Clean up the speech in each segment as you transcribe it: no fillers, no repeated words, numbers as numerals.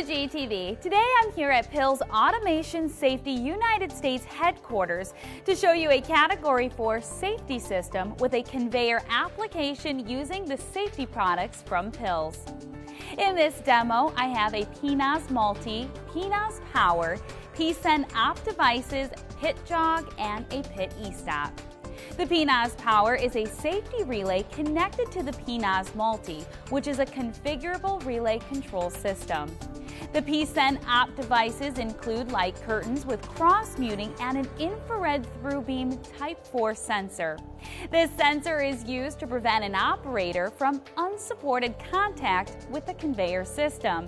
GTV. Today I'm here at Pilz Automation Safety United States headquarters to show you a Category 4 safety system with a conveyor application using the safety products from Pilz. In this demo, I have a PNOS Multi, PNOS Power, PSEN Op devices, Pit Jog, and a Pit E-Stop. The PNOS Power is a safety relay connected to the PNOS Multi, which is a configurable relay control system. The PSEN Op devices include light curtains with cross-muting and an infrared through-beam Type 4 sensor. This sensor is used to prevent an operator from unsupported contact with the conveyor system.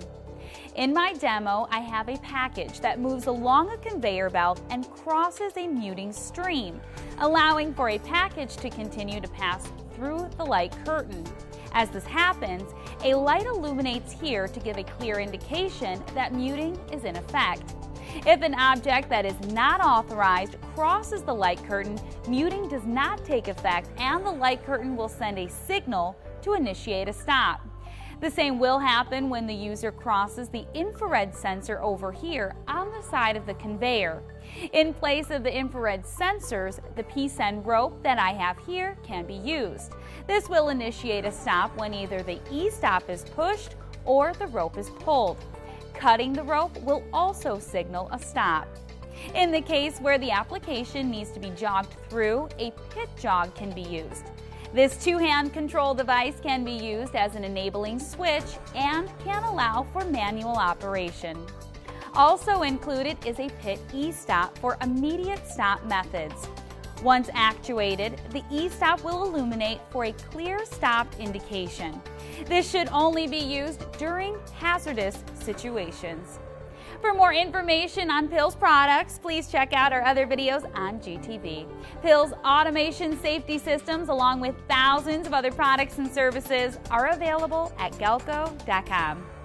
In my demo, I have a package that moves along a conveyor belt and crosses a muting stream, allowing for a package to continue to pass through the light curtain. As this happens, a light illuminates here to give a clear indication that muting is in effect. If an object that is not authorized crosses the light curtain, muting does not take effect and the light curtain will send a signal to initiate a stop. The same will happen when the user crosses the infrared sensor over here on the side of the conveyor. In place of the infrared sensors, the PSEN rope that I have here can be used. This will initiate a stop when either the E-stop is pushed or the rope is pulled. Cutting the rope will also signal a stop. In the case where the application needs to be jogged through, a pit jog can be used. This two-hand control device can be used as an enabling switch and can allow for manual operation. Also included is a Pit E-Stop for immediate stop methods. Once actuated, the E-Stop will illuminate for a clear stop indication. This should only be used during hazardous situations. For more information on Pilz products, please check out our other videos on GTV. Pilz Automation Safety Systems, along with thousands of other products and services, are available at galco.com.